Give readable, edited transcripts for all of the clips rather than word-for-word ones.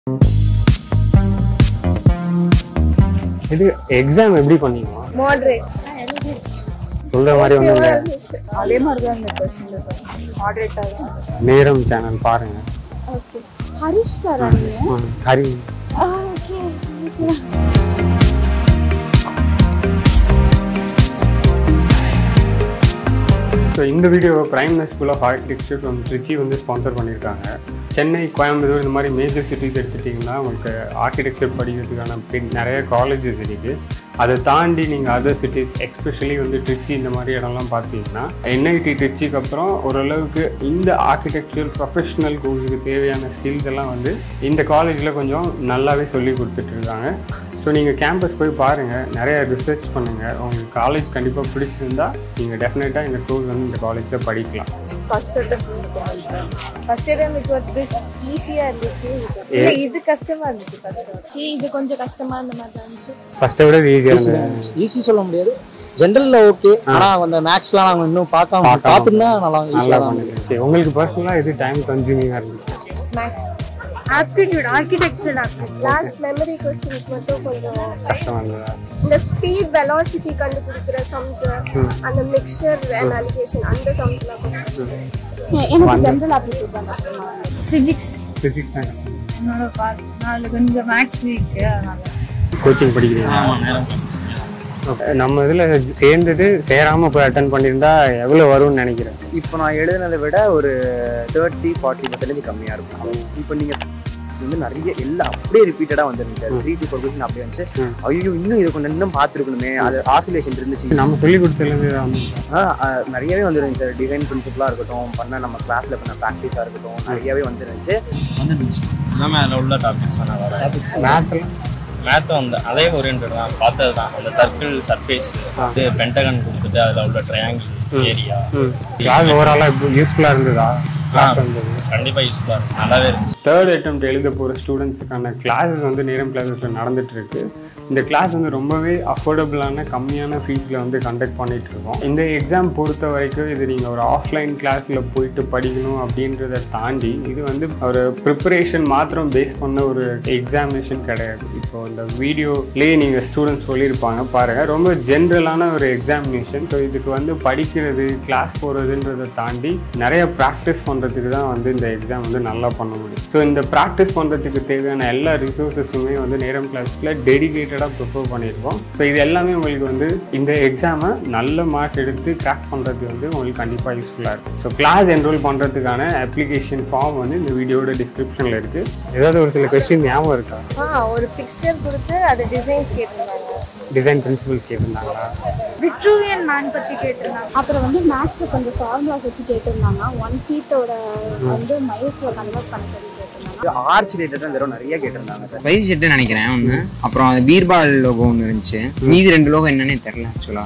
இது எக்ஸாம் எப்படி பண்ணீங்க? மாடரேட் சொல்ற மாதிரி ஒண்ணு இல்ல. அதே மாதிரி தான் இந்த क्वेश्चन மாடரேட்டா தான். நேரம் சேனல் பாருங்க. ஓகே. ஹரிஷ் சார் நீங்க? ஹரி. ஓகே. ஸோ இந்த வீடியோவை Prime School of Architecture Trichy வந்து ஸ்பான்சர் பண்ணியிருக்காங்க. சென்னை, கோயம்புத்தூர் இந்த மாதிரி மேஜர் சிட்டிஸ் எடுத்துட்டிங்கன்னா உங்களுக்கு ஆர்கிடெக்சர் படிக்கிறதுக்கான நிறைய காலேஜஸ் இருக்குது. அதை தாண்டி நீங்கள் அதர் சிட்டிஸ் எஸ்பெஷலி வந்து திருச்சி இந்த மாதிரி இடம்லாம் பார்த்தீங்கன்னா என்ஐடி திருச்சிக்கு அப்புறம் ஓரளவுக்கு இந்த ஆர்கிடெக்சர் ப்ரொஃபஷ்னல் கோர்ஸுக்கு தேவையான ஸ்கில்ஸ் எல்லாம் வந்து இந்த காலேஜில் கொஞ்சம் நல்லாவே சொல்லி கொடுத்துட்ருக்காங்க. ஸோ நீங்கள் கேம்பஸ் போய் பாருங்கள், நிறைய ரிசர்ச் பண்ணுங்கள். உங்களுக்கு காலேஜ் கண்டிப்பாக பிடிச்சிருந்தா நீங்கள் டெஃபினட்டாக இந்த கோர்ஸ் வந்து இந்த காலேஜில் படிக்கலாம். ஃபர்ஸ்ட் டைம் ஈஸியாக இருந்துச்சு, இது கஷ்டமாக இருந்துச்சு. இது கொஞ்சம் கஷ்டமாக இருந்த மாதிரி இருந்துச்சு. ஃபர்ஸ்ட்டை விட ஈஸியாக இருந்துச்சு. ஈஸி சொல்ல முடியாது, ஜென்ரலில் ஓகே. ஆனால் அந்த மேக்ஸ்லாம் நாங்கள் இன்னும் பார்த்துன்னா நல்லா பண்ணுங்க. உங்களுக்கு பர்சனலாக இது டைம் கன்சூமிங்காக இருந்துச்சு? Maths, aptitude, architecture, class memory questions மட்டும் கொஞ்சம் கஷ்டமா இருந்ததா? இந்த ஸ்பீட் வெலாசிட்டி கண்டுபிடிக்கிற சம்ஸ், அந்த மிக்சர் அண்ட் அலிகேஷன் அந்த சம்ஸ்லாம் கொஞ்சம் கஷ்டம். எனக்கு ஜெனரல் ஆப்டிடியூட் தான் கஷ்டமா இருந்துச்சு. பிசிக்ஸ் தான் என்னோட நாலு கொஞ்சம் மேக்ஸ் வீக். அதனால கோச்சிங் படிக்கிறீங்க? நம்ம இதில் சேர்ந்தது சேராமல் போய் அட்டன் பண்ணியிருந்தா எவ்வளோ வரும்னு நினைக்கிறேன். இப்போ நான் எழுதுனதை விட ஒரு 30-40% கம்மியாக இருக்கும். இப்போ நீங்கள் வந்து நிறைய எல்லாம் அப்படியே ரிப்பீட்டடாக வந்துருந்துச்சு. 3 to 4 கொஸ்டின் அப்படியே வந்துச்சு. ஐயோ இன்னும் இது கொஞ்சம் இன்னும் பார்த்துருக்கணுமே, அது ஆசிலேஷன் இருந்துச்சு. நம்ம சொல்லி கொடுத்ததுலேருந்து நிறையவே வந்துருந்துச்சு சார். டிசைன் பிரின்சிபலாக இருக்கட்டும், பண்ண நம்ம கிளாஸில் பண்ண ப்ராக்டிஸாக இருக்கட்டும், நிறையவே வந்துருந்துச்சு. எல்லாமே அதில் உள்ள டாபிக்ஸ் தான். மேத்தில் மேத் வந்து அதே ஓரியன்டட் தான், பார்த்தது தான். அந்த சர்க்கிள், சர்ஃபேஸ், அது பென்டகன் கொடுத்துட்டு அதில் உள்ள ட்ரையாங்கிள் ஏரியா. கிளாஸ் ஓவராலாக இப்போ யூஸ்ஃபுல்லாக இருந்ததா? கண்டிப்பாக யூஸ்ஃபுல்லாக இருக்கும், நல்லாவே இருந்துச்சு. தேர்ட் அட்டெம்ப்ட் எழுத போகிற ஸ்டூடெண்ட்ஸுக்கான கிளாஸஸ் வந்து நேரம் கிளாஸஸில் நடந்துட்டு இருக்கு. இந்த கிளாஸ் வந்து ரொம்பவே அஃபோர்டபுளான கம்மியான ஃபீஸில் வந்து கண்டக்ட் பண்ணிட்டு இருக்கோம். இந்த எக்ஸாம் பொறுத்த வரைக்கும் இது நீங்கள் ஒரு ஆஃப்லைன் கிளாஸில் போயிட்டு படிக்கணும் அப்படின்றத தாண்டி இது வந்து ஒரு ப்ரிப்பரேஷன் மாத்திரம் பேஸ் பண்ண ஒரு எக்ஸாமினேஷன் கிடையாது. இப்போ இந்த வீடியோலேயே நீங்கள் ஸ்டூடெண்ட்ஸ் சொல்லியிருப்பாங்க பாருங்கள், ரொம்ப ஜென்ரலான ஒரு எக்ஸாமினேஷன். ஸோ இதுக்கு வந்து படிக்கிறது, கிளாஸ் போகிறதுன்றதை தாண்டி நிறைய ப்ராக்டிஸ் பண்ணுறதுக்கு தான் வந்து இந்த எக்ஸாம் வந்து நல்லா பண்ண முடியும். ஸோ இந்த ப்ராக்டிஸ் பண்ணுறதுக்கு தேவையான எல்லா ரிசோர்ஸஸுமே வந்து நேரம் கிளாஸில் டெடிகேட்டடாக ப்ரிப்பேர் பண்ணியிருக்கோம். ஸோ இது எல்லாமே உங்களுக்கு வந்து இந்த எக்ஸாமை நல்ல மார்க் எடுத்து கிராக் பண்ணுறது வந்து உங்களுக்கு கண்டிப்பாக யூஸ்ஃபுல்லாக இருக்கும். ஸோ கிளாஸ் என்ரோல் பண்ணுறதுக்கான அப்ளிகேஷன் ஃபார்ம் வந்து இந்த வீடியோட டிஸ்கிரிப்ஷனில் இருக்குது. ஏதாவது ஒரு சில கொஸ்டின் ஞாபகம் இருக்கா? ஒரு பிக்சர் கொடுத்து அது டிசைன்ஸ் கேட்டிருந்தாங்க, டிசைன் பிரின்சிபல்ஸ் கேட்டிருந்தாங்களா? விட்ரூவியன் மேன் பற்றி கேட்டிருந்தாங்க. அப்புறம் வந்து மேக்ஸில் கொஞ்சம் ஃபார்முலாஸ் வச்சு கேட்டிருந்தாங்க. 1 ஃபீட்டோட வந்து மைல்ஸில் கன்வெர்ட் பண்ண சொல்லி கேட்டிருந்தாங்க. ஆர்ச் ரிலேட்டட் தான் நிறைய கேட்டிருந்தாங்க சார். வைஸ் செட்டு நினைக்கிறேன் ஒன்று. அப்புறம் அது பீர்பால் லோகோ ஒன்று இருந்துச்சு. மீதி 2 லோகோ என்னன்னே தெரியல ஆக்சுவலா.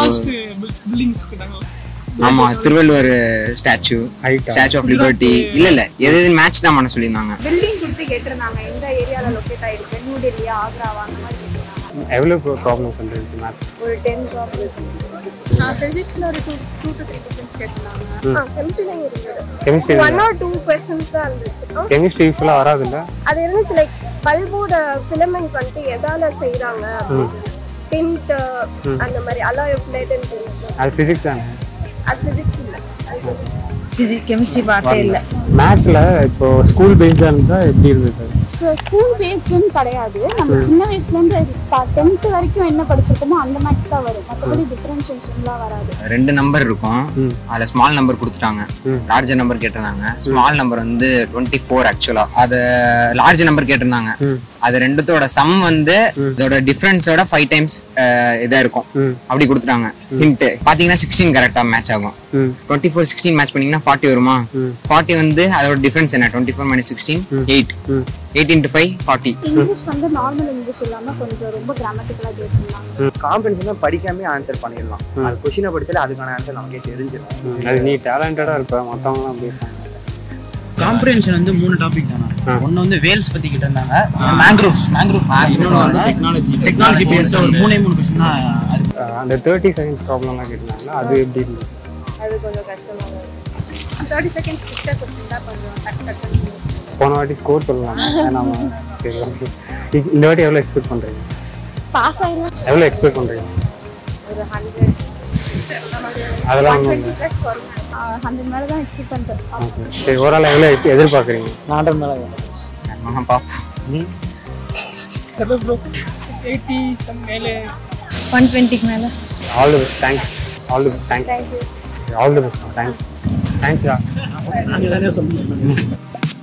ஆமா, திருவள்ளுவர் ஸ்டாச்சு ஆஃப் லிபர்ட்டி. இல்ல எது மேட்ச் தான் பண்ண சொல்லியிருந்தாங்க. பில்டிங் கொடுத்து கேட்டிருந்தாங்க, எந்த ஏரியாவில் லொக்கேட் ஆயிருக்கு, நியூ டெல்லியா, ஆக்ராவா, அந்த மாதிரி கேட்டிருந்தாங்க. எவ்வளோ ப்ராப்ளம்ஸ் வந்துருந்துச்சு மேத்ஸ்? ஒரு 10 ப்ராப்ளம்ஸ். ஃபிசிக்ஸ்ல ஒரு 2 to 3 क्वेश्चंस கேட்டிருந்தாங்க. கெமிஸ்ட்ரில இருந்தது. கெமிஸ்ட்ரி 1 or 2 क्वेश्चंस தான் இருந்துச்சு. கெமிஸ்ட்ரி யூஸ்வலா வராதுல்ல? அது இருந்துச்சு, லைக் பல்போட ஃபிலமெண்ட் வந்து எதால செய்றாங்க, டிண்ட் அந்த மாதிரி alloy of lead and tint. அது ஃபிசிக்ஸ் தானே? அது ஃபிசிக்ஸ் இல்ல, ஃபிசிக்ஸ் கெமிஸ்ட்ரி பார்ட்டே இல்ல. மேத்ஸ்ல இப்போ ஸ்கூல் பேஸ்டா இருந்தா எப்படி இருந்துது? சோ ஸ்கூல் பேஸ்ட்னு கிடையாது. நம்ம சின்ன வயசுல இருந்து 10th வரைக்கும் என்ன படிச்சிருக்கோமோ அந்த மேத்ஸ் தான் வரும். மத்தபடி டிஃபரன்ஷியேஷன்லாம் வராது. 2 நம்பர் இருக்கும், அதுல ஸ்மால் நம்பர் கொடுத்துட்டாங்க, லார்ஜ் நம்பர் கேட்டிருந்தாங்க. ஸ்மால் நம்பர் வந்து 24 ஆக்சுவலா. அது லார்ஜ் நம்பர் கேட்டிருந்தாங்க. அது ரெண்டுத்தோட சம் வந்து இதோட டிஃபரன்ஸோட 5 டைம்ஸ் இதா இருக்கும் அப்படி கொடுத்துட்டாங்க. ஹிண்ட் பாத்தீங்கன்னா 16 கரெக்டா மேட்ச் ஆகும். 24 16 மேட்ச் பண்ணீங்கன்னா 40 வருமா? 40 வந்து அதோட டிஃபரன்ஸ் என்ன? 24 - 16 8. 8 × 5 40. இங்கிலீஷ் வந்து நார்மல் இங்கிலீஷ் இல்லாம கொஞ்சம் ரொம்ப கிராமட்டிக்கலா கேட்டிருந்தாங்க. காம்படிஷன் படிக்காம ஆன்சர் பண்ணிடலாம். அது क्वेश्चन படிச்சாலே அதுக்கான ஆன்சர் நமக்கே தெரிஞ்சிடும். அது நீ டேலண்டடா இருப்ப, மத்தவங்க அப்படி காம்ப்ரிஹென்ஷன் வந்து 3 டாபிக் தானா. ஒன்னு வந்து வேல்ஸ் பத்தி கிட்ட இருந்தாங்க, மேங்க்ரோவ்ஸ் இன்னொரு வந்து டெக்னாலஜி பேஸ்ட் ஒரு 3 क्वेश्चन தான். அந்த 30 செகண்ட்ஸ் ப்ராப்ளம்லாம் கேட்டாங்களா, அது எப்படி இருந்துச்சு? அது கொஞ்சம் கஷ்டமா இருந்துச்சு. 30 செகண்ட்ஸ் கிட்ட கொடுத்தா கொஞ்சம் டக் டக் போன வாட்டி ஸ்கோர் சொல்லலாம் ஏன்னா சரி ஓகே இந்த வாட்டி எவ்வளோ எக்ஸ்பெக்ட் பண்ணுறீங்க பாஸ் ஆயிடும் எவ்வளோ எக்ஸ்பெக்ட் பண்ணுறீங்க ஒரு 100 அதெல்லாம் 120 ப்ளஸ் வரும் 100 மேல தான் எக்ஸ்பெக்ட் பண்றேன் ஓகே சரி ஓவரால் எவ்வளோ எதிர்பார்க்குறீங்க 100 மேல ம் ஹலோ ப்ரோ 80 சம் மேலே 120 க்கு மேல all the best thanks all the best thanks thank you all the best thanks thanks நாங்க தானே சொல்லுங்க